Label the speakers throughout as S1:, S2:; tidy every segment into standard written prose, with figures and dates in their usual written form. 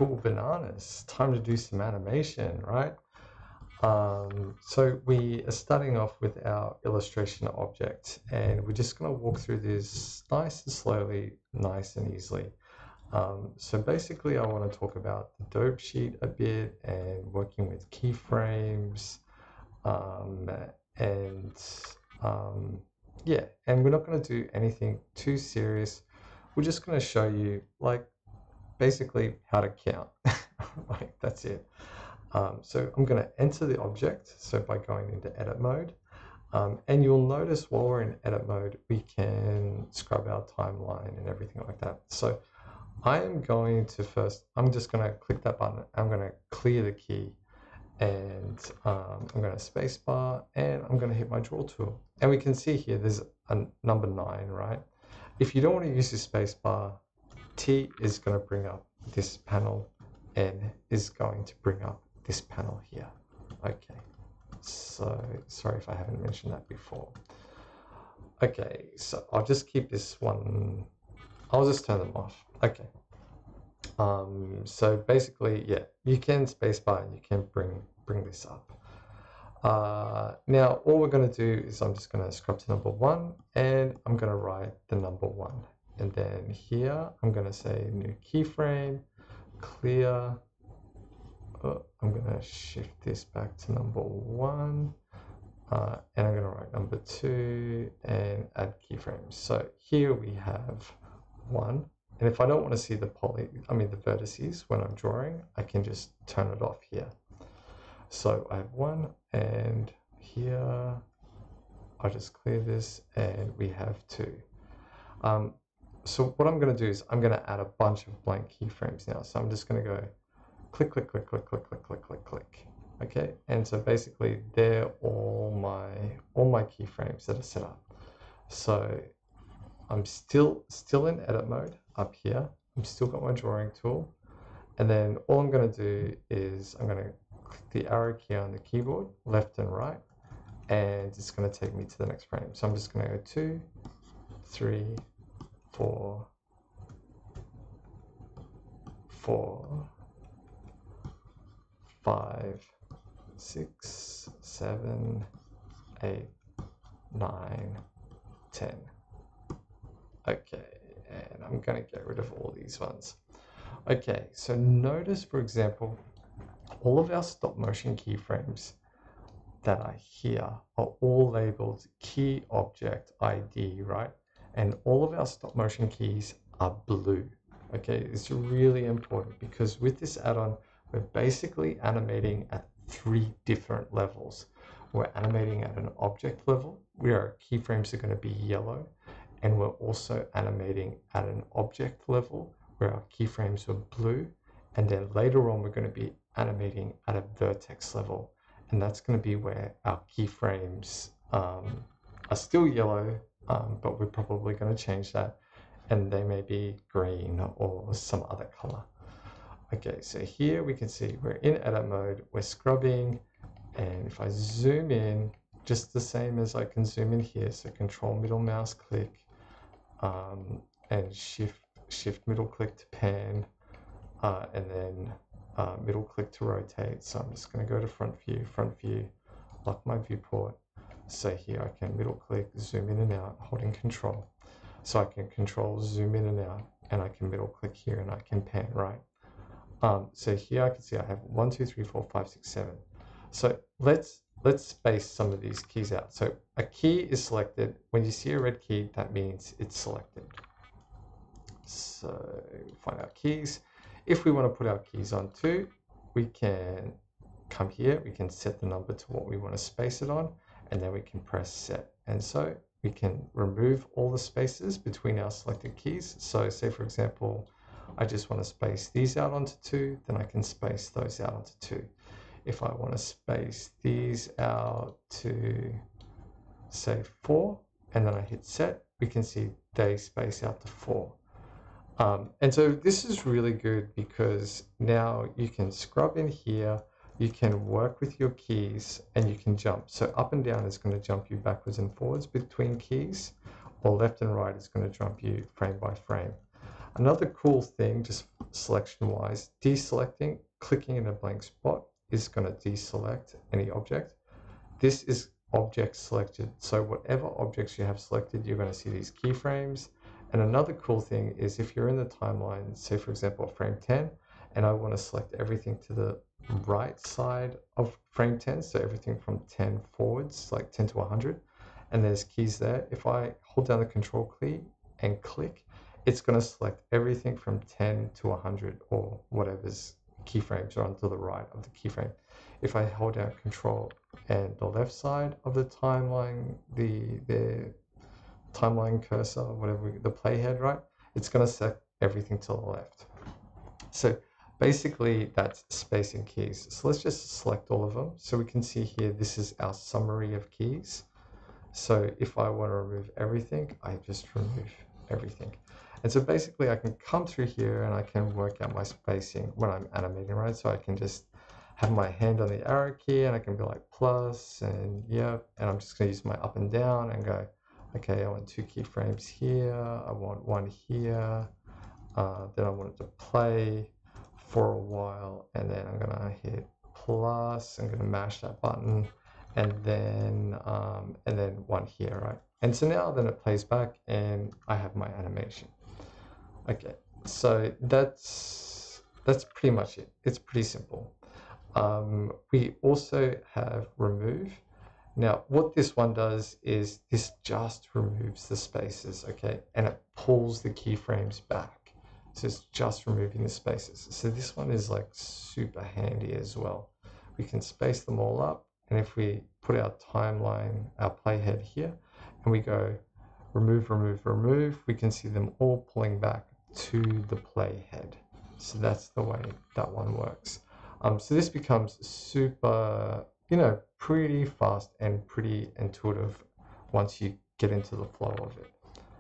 S1: cool bananas. Time to do some animation, right? So we are starting off with our illustration object, and we're just going to walk through this nice and slowly, nice and easily. So basically I want to talk about the dope sheet a bit and working with keyframes, and yeah, and we're not going to do anything too serious. We're just going to show you like basically how to count. Like that's it. So I'm going to enter the object, so by going into edit mode, and you'll notice while we're in edit mode we can scrub our timeline and everything like that. So I am going to I'm just going to click that button, I'm going to clear the key, and I'm going to spacebar, and I'm going to hit my draw tool. And we can see here there's a number 9, right? If you don't want to use the spacebar, T is going to bring up this panel, N is going to bring up this panel here. Okay, so sorry if I haven't mentioned that before. Okay, so I'll just keep this one, I'll just turn them off. Okay. So basically, yeah, you can spacebar and you can bring this up. Now all we're going to do is I'm just going to scrub to number 1, and I'm going to write the number 1, and then here I'm going to say new keyframe, clear. I'm going to shift this back to number 1, and I'm going to write number 2 and add keyframes. So here we have 1. And if I don't want to see the the vertices when I'm drawing, I can just turn it off here. So I have 1, and here I'll just clear this, and we have 2. So what I'm going to do is I'm going to add a bunch of blank keyframes now. So I'm just going to go click, click, click, click, click, click, click, click, click. Okay, and so basically they're all my keyframes that are set up. So I'm still in edit mode up here. I'm still got my drawing tool, and then all I'm going to do is I'm going to click the arrow key on the keyboard, left and right, and it's going to take me to the next frame. So I'm just going to go 2, 3, 4, 4, 5, 6, 7, 8, 9, 10. Okay, and I'm going to get rid of all these ones. Okay, so notice, for example, all of our stop motion keyframes that are here are all labeled key object ID, right? And all of our stop motion keys are blue. Okay, it's really important because with this add-on, we're basically animating at 3 different levels. We're animating at an object level where our keyframes are going to be yellow, and we're also animating at an object level where our keyframes are blue, and then later on we're going to be animating at a vertex level, and that's going to be where our keyframes are still yellow, but we're probably going to change that, and they may be green or some other color. Okay, so here we can see we're in edit mode, we're scrubbing, and if I zoom in, just the same as I can zoom in here, so control middle mouse click, and shift middle click to pan, and then middle click to rotate. So I'm just going to go to front view, lock my viewport. So here I can middle click, zoom in and out, holding control. So I can control zoom in and out, and I can middle click here and I can pan right. So here I can see I have 1, 2, 3, 4, 5, 6, 7. So let's space some of these keys out. So a key is selected. When you see a red key, that means it's selected. So find our keys. If we want to put our keys on too, we can come here, we can set the number to what we want to space it on, and then we can press set. And so we can remove all the spaces between our selected keys. So say for example, I just want to space these out onto 2, then I can space those out onto 2. If I want to space these out to say 4, and then I hit set, we can see they space out to 4. And so this is really good because now you can scrub in here, you can work with your keys, and you can jump. So up and down is going to jump you backwards and forwards between keys, or left and right is going to jump you frame by frame. Another cool thing, just selection wise. Deselecting, clicking in a blank spot is going to deselect any object. This is object selected. So whatever objects you have selected, you're going to see these keyframes. And another cool thing is if you're in the timeline, say for example, frame 10, and I want to select everything to the right side of frame 10, so everything from 10 forwards, like 10 to 100, and there's keys there. If I hold down the control key and click, it's going to select everything from 10 to 100 or whatever's keyframes are onto the right of the keyframe. If I hold down control and the left side of the timeline, the timeline cursor, whatever, the playhead, right? It's going to set everything to the left. So basically that's spacing keys. So let's just select all of them. So we can see here, this is our summary of keys. So if I want to remove everything, I just remove everything. And so basically I can come through here and I can work out my spacing when I'm animating, right? So I can just have my hand on the arrow key and I can be like plus and yep, and I'm just going to use my up and down and go, okay, I want 2 keyframes here, I want 1 here, then I want it to play for a while, and then I'm going to hit plus, I'm going to mash that button, and then 1 here, right? And so now then it plays back and I have my animation. Okay, so that's pretty much it. It's pretty simple. We also have remove. Now, what this one does is this just removes the spaces, okay? And it pulls the keyframes back. So it's just removing the spaces. So this one is like super handy as well. We can space them all up. And if we put our timeline, our playhead here, and we go remove, remove, remove, we can see them all pulling back to the playhead. So that's the way that one works. So this becomes super, pretty fast and pretty intuitive once you get into the flow of it.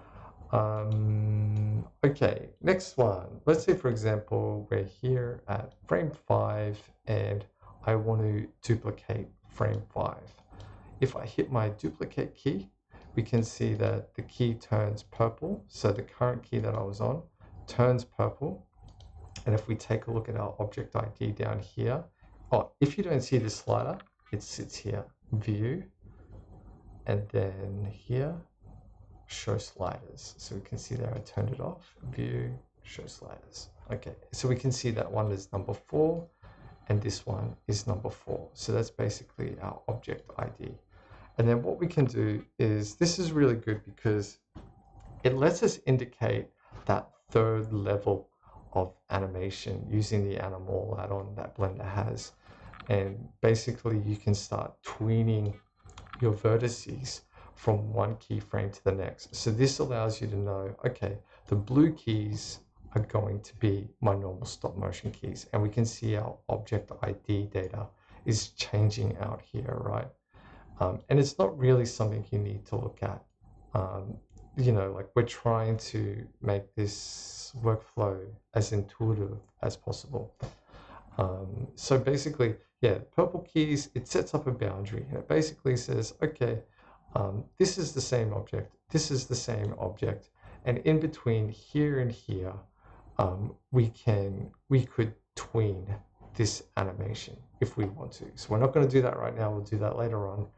S1: Okay, next one. Let's say, for example, we're here at frame 5 and I want to duplicate frame 5. If I hit my duplicate key, we can see that the key turns purple. So the current key that I was on turns purple. And if we take a look at our object ID down here, if you don't see the slider, it sits here, view, and then here, show sliders. So we can see there I turned it off, view, show sliders. Okay, so we can see that one is number 4, and this one is number 4. So that's basically our object ID. And then what we can do is, this is really good because it lets us indicate that third level of animation using the Animal add-on that Blender has. And basically you can start tweening your vertices from one keyframe to the next. So this allows you to know, okay, the blue keys are going to be my normal stop motion keys. And we can see our object ID data is changing out here, right? And it's not really something you need to look at. Like we're trying to make this workflow as intuitive as possible. So basically, yeah, purple keys, it sets up a boundary and it basically says, okay, this is the same object, this is the same object, and in between here and here, we could tween this animation if we want to. So we're not going to do that right now, we'll do that later on.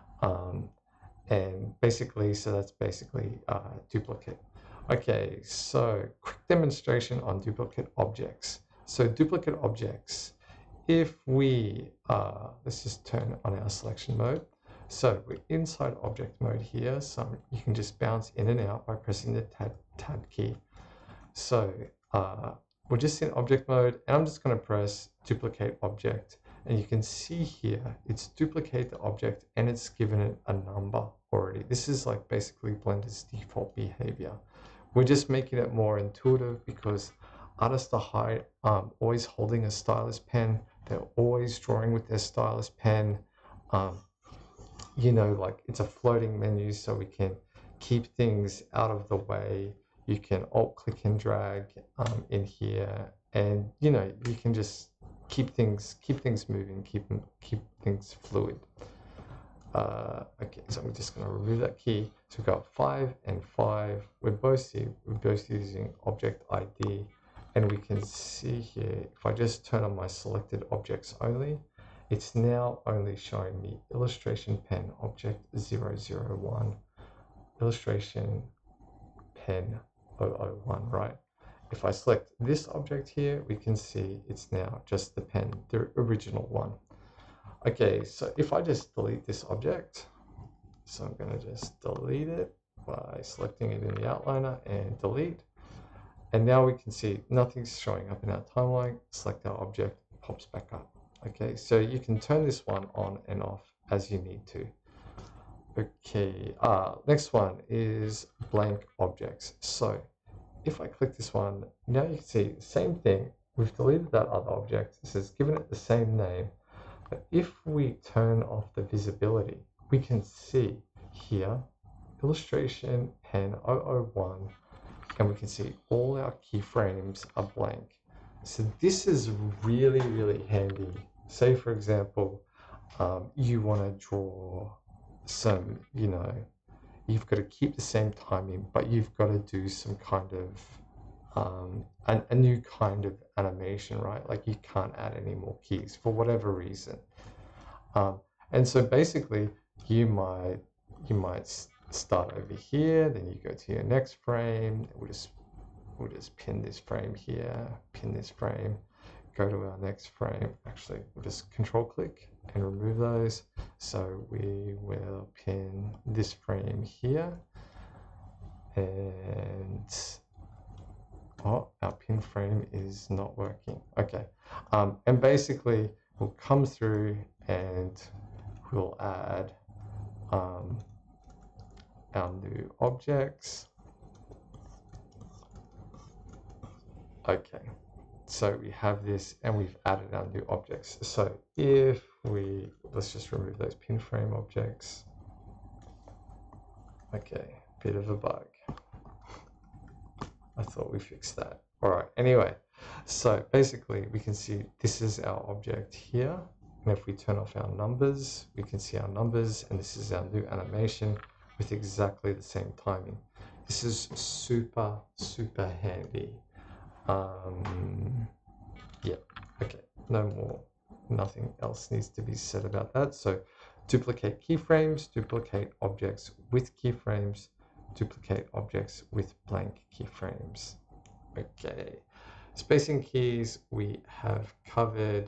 S1: And basically, so that's basically duplicate. Okay, so quick demonstration on duplicate objects. So duplicate objects, if we, let's just turn on our selection mode. So we're inside object mode here, so you can just bounce in and out by pressing the tab key. So we're just in object mode, and I'm just going to press duplicate object. And you can see here, it's duplicate the object and it's given it a number already. This is like basically Blender's default behavior. We're just making it more intuitive because artists are always holding a stylus pen. They're always drawing with their stylus pen. Like it's a floating menu, so we can keep things out of the way. You can alt click and drag in here, and you can just keep things moving, keep things fluid. Okay, so I'm just going to remove that key. So we've got 5 and 5. We're both using object ID, And we can see here, if I just turn on my selected objects only, it's now only showing me illustration pen object 001, illustration pen 001, right? If I select this object here, we can see it's now just the pen, the original one. Okay, so if I just delete this object, so I'm going to just delete it by selecting it in the outliner and delete. And now we can see nothing's showing up in our timeline. Select our object, pops back up. Okay, so you can turn this one on and off as you need to. Okay, next one is blank objects. So if I click this one, now you can see the same thing. We've deleted that other object. This has given it the same name. But if we turn off the visibility, we can see here, illustration pen 001, and we can see all our keyframes are blank. So this is really, really handy. Say, for example, you want to draw some, you've got to keep the same timing, but you've got to do some kind of a new kind of animation, right? Like you can't add any more keys for whatever reason. And so basically you might start over here, then you go to your next frame. We'll just pin this frame here, pin this frame, go to our next frame. Actually, we'll just control click and remove those. So we will pin this frame here, and our pin frame is not working. Okay, and basically we'll come through and we'll add our new objects. Okay, so we have this and we've added our new objects. So if let's just remove those pin frame objects. Okay, bit of a bug. I thought we fixed that. All right, anyway, so basically we can see this is our object here. And if we turn off our numbers, we can see our numbers, and this is our new animation with exactly the same timing. This is super, super handy. Yeah, okay, nothing else needs to be said about that. So duplicate keyframes, duplicate objects with keyframes, duplicate objects with blank keyframes. Okay, spacing keys we have covered,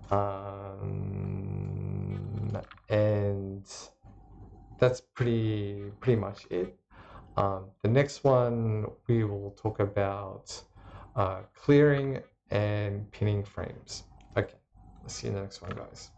S1: and that's pretty much it. The next one we will talk about clearing and pinning frames. Okay, let's see you in the next one, guys.